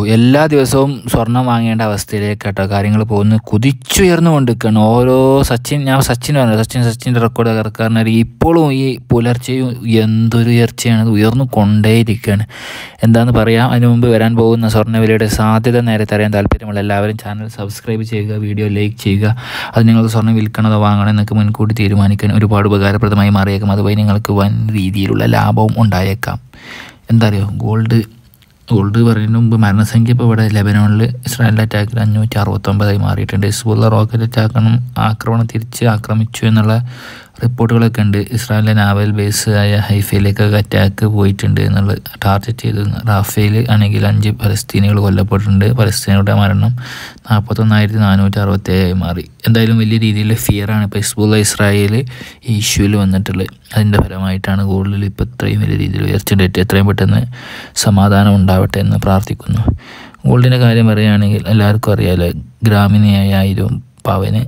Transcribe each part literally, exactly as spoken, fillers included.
എല്ലാ ദിവസവും സ്വർണം വാങ്ങേണ്ട അവസ്ഥയിലേക്ക് കേട്ടോ കാര്യങ്ങൾ പോകുന്നു. കുതിച്ചുയർന്നു കൊണ്ടിരിക്കുകയാണ് ഓരോ സച്ചിൻ. ഞാൻ സച്ചിൻ പറഞ്ഞു, സച്ചിൻ സച്ചിൻ്റെ റെക്കോർഡ് തകർക്കാരനായി ഇപ്പോഴും ഈ പുലർച്ചെയും എന്തൊരു ഉയർച്ചയാണ്, ഉയർന്നു കൊണ്ടേയിരിക്കുകയാണ്. എന്താണെന്ന് പറയാം. അതിന് മുമ്പ് വരാൻ പോകുന്ന സ്വർണ്ണവിലയുടെ സാധ്യത നേരത്തെ അറിയാൻ താല്പര്യമുള്ള എല്ലാവരും ചാനൽ സബ്സ്ക്രൈബ് ചെയ്യുക, വീഡിയോ ലൈക്ക് ചെയ്യുക. അത് നിങ്ങൾക്ക് സ്വർണ്ണം വിൽക്കണതോ വാങ്ങണോ എന്നൊക്കെ മുൻകൂട്ടി തീരുമാനിക്കാൻ ഒരുപാട് ഉപകാരപ്രദമായി മാറിയേക്കാം. അതുവഴി നിങ്ങൾക്ക് വൻ രീതിയിലുള്ള ലാഭവും ഉണ്ടായേക്കാം. എന്താ അറിയോ, ഗോൾഡ് ഗോൾഡ് പറയുന്നതിന് മുമ്പ് മരണസംഖ്യ ഇപ്പോൾ ഇവിടെ ലെബനോണിൽ ഇസ്രായേലിൻ്റെ അറ്റാക്കിൽ അഞ്ഞൂറ്റി അറുപത്തൊമ്പതായി മാറിയിട്ടുണ്ട്. ഹിസ്ബുള്ള റോക്കറ്റ് അറ്റാക്കണം ആക്രമണം തിരിച്ച് ആക്രമിച്ചു എന്നുള്ള റിപ്പോർട്ടുകളൊക്കെ ഉണ്ട്. ഇസ്രായേലിൻ്റെ നാവൽ ബേസ് ആയ ഹൈഫയിലേക്കൊക്കെ അറ്റാക്ക് പോയിട്ടുണ്ട് എന്നുള്ള ടാർഗറ്റ് ചെയ്ത്. റാഫേൽ ആണെങ്കിൽ അഞ്ച് പലസ്തീനികൾ കൊല്ലപ്പെട്ടിട്ടുണ്ട്. പലസ്തീനയുടെ മരണം നാൽപ്പത്തൊന്നായിരത്തി നാനൂറ്റി അറുപത്തേഴായി മാറി. എന്തായാലും വലിയ രീതിയിലുള്ള ഫിയറാണ് ഇപ്പോൾ ഹിസ്ബുള്ള ഇസ്രായേൽ ഈ ഇഷ്യൂവിൽ വന്നിട്ടുള്ളത്. അതിൻ്റെ ഫലമായിട്ടാണ് ഗോൾഡിൽ ഇപ്പോൾ ഇത്രയും വലിയ രീതിയിൽ ഉയർച്ചയുണ്ടായിട്ട് എത്രയും പെട്ടെന്ന് സമാധാനം ഉണ്ടാവട്ടെ എന്ന് പ്രാർത്ഥിക്കുന്നു. ഗോൾഡിൻ്റെ കാര്യം പറയുകയാണെങ്കിൽ എല്ലാവർക്കും അറിയാമല്ലോ, ഗ്രാമിന് ഏഴായിരം, പവന്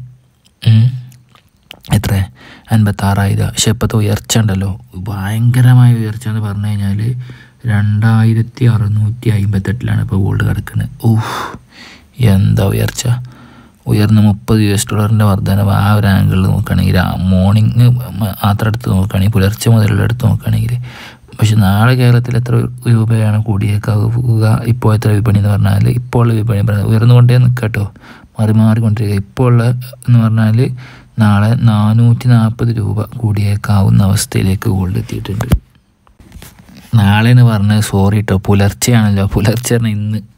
എത്ര അൻപത്താറായിരം. പക്ഷെ ഇപ്പോഴത്തെ ഉയർച്ച ഉണ്ടല്ലോ, ഭയങ്കരമായ ഉയർച്ച എന്ന് പറഞ്ഞു കഴിഞ്ഞാൽ രണ്ടായിരത്തി അറുന്നൂറ്റി അമ്പത്തെട്ടിലാണ് ഇപ്പോൾ ഗോൾഡ് കിടക്കുന്നത്. ഓഹ്, എന്താ ഉയർച്ച! ഉയർന്ന മുപ്പത് യു എസ് ഡോളറിൻ്റെ വർധനവ് ആ ഒരു ആംഗിളിൽ നോക്കുകയാണെങ്കിൽ, മോർണിംഗ് മാത്രം എടുത്ത് നോക്കുകയാണെങ്കിൽ, പുലർച്ചെ മുതലുള്ള എടുത്ത് നോക്കുകയാണെങ്കിൽ. പക്ഷെ നാളെ കേരളത്തിൽ എത്ര രൂപയാണ് കൂടിയേക്കാവുക? ഇപ്പോഴത്തെ വിപണി എന്ന് പറഞ്ഞാൽ, ഇപ്പോൾ ഉള്ള വിപണി പറഞ്ഞാൽ ഉയർന്നുകൊണ്ടേ നിൽക്കട്ടോ, മാറി മാറിക്കൊണ്ടിരിക്കുക. ഇപ്പോൾ ഉള്ള എന്ന് പറഞ്ഞാൽ നാളെ നാനൂറ്റി നാൽപ്പത് രൂപ കൂടിയേക്കാവുന്ന അവസ്ഥയിലേക്ക് ഗോൾഡ് എത്തിയിട്ടുണ്ട്. നാളെ എന്ന് പറഞ്ഞാൽ സോറി കേട്ടോ, പുലർച്ചെയാണല്ലോ. പുലർച്ചെ പറഞ്ഞാൽ ഇന്ന്